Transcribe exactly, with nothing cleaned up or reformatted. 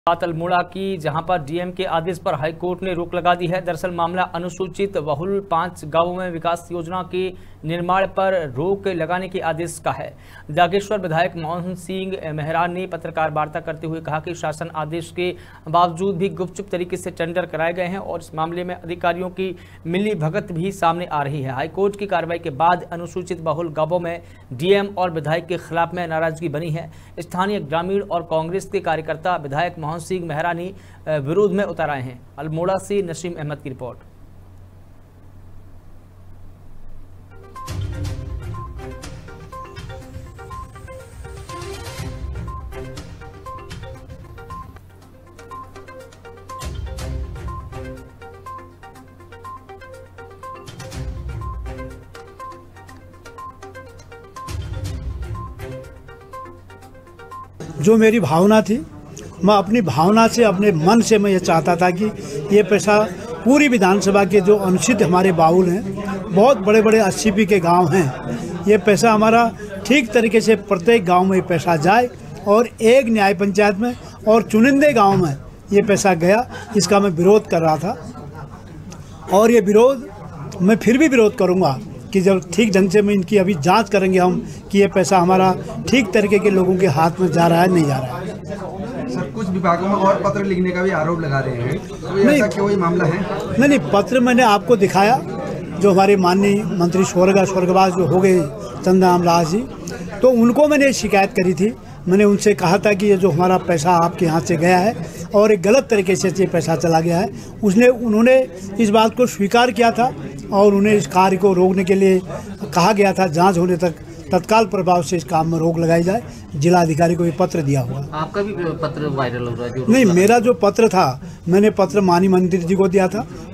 बात अल्मोड़ा की, जहां पर डीएम के आदेश पर हाईकोर्ट ने रोक लगा दी है। दरअसल मामला अनुसूचित बहुल पांच गांवों में विकास योजना के निर्माण पर रोक लगाने के आदेश का है। जागेश्वर विधायक मोहन सिंह मेहरान ने पत्रकार वार्ता करते हुए कहा कि शासन आदेश के बावजूद भी गुपचुप तरीके से टेंडर कराए गए हैं और इस मामले में अधिकारियों की मिली भगत भी सामने आ रही है। हाईकोर्ट की कार्रवाई के बाद अनुसूचित बहुल गांवों में डीएम और विधायक के खिलाफ में नाराजगी बनी है। स्थानीय ग्रामीण और कांग्रेस के कार्यकर्ता विधायक मोहन सिंह मेहरानी विरोध में उतर आए हैं। अल्मोड़ा से नसीम अहमद की रिपोर्ट। जो मेरी भावना थी, मैं अपनी भावना से, अपने मन से मैं ये चाहता था कि ये पैसा पूरी विधानसभा के जो अनुसूचित हमारे बाउल हैं, बहुत बड़े बड़े अस्सी पी के गांव हैं, ये पैसा हमारा ठीक तरीके से प्रत्येक गांव में ये पैसा जाए और एक न्याय पंचायत में और चुनिंदे गांव में ये पैसा गया। इसका मैं विरोध कर रहा था और ये विरोध मैं फिर भी विरोध करूँगा कि जब ठीक ढंग से मैं इनकी अभी जांच करेंगे हम कि ये पैसा हमारा ठीक तरीके के लोगों के हाथ में जा रहा है नहीं जा रहा है। सर, कुछ विभागों में और पत्र लिखने का भी आरोप लगा रहे हैं, तो ये ऐसा क्यों मामला है? नहीं नहीं पत्र मैंने आपको दिखाया, जो हमारे माननीय मंत्री स्वर्ग स्वर्गवास जो हो गए चंद्रराम लाल जी, तो उनको मैंने शिकायत करी थी। मैंने उनसे कहा था कि ये जो हमारा पैसा आपके यहाँ से गया है और एक गलत तरीके से ये पैसा चला गया है, उसने उन्होंने इस बात को स्वीकार किया था और उन्हें इस कार्य को रोकने के लिए कहा गया था। जांच होने तक तत्काल प्रभाव से इस काम में रोक लगाई जाए। जिला अधिकारी को ये पत्र दिया हुआ। आपका भी पत्र वायरल हो रहा है? जो नहीं, मेरा जो पत्र था मैंने पत्र माननीय मंत्री जी को दिया था।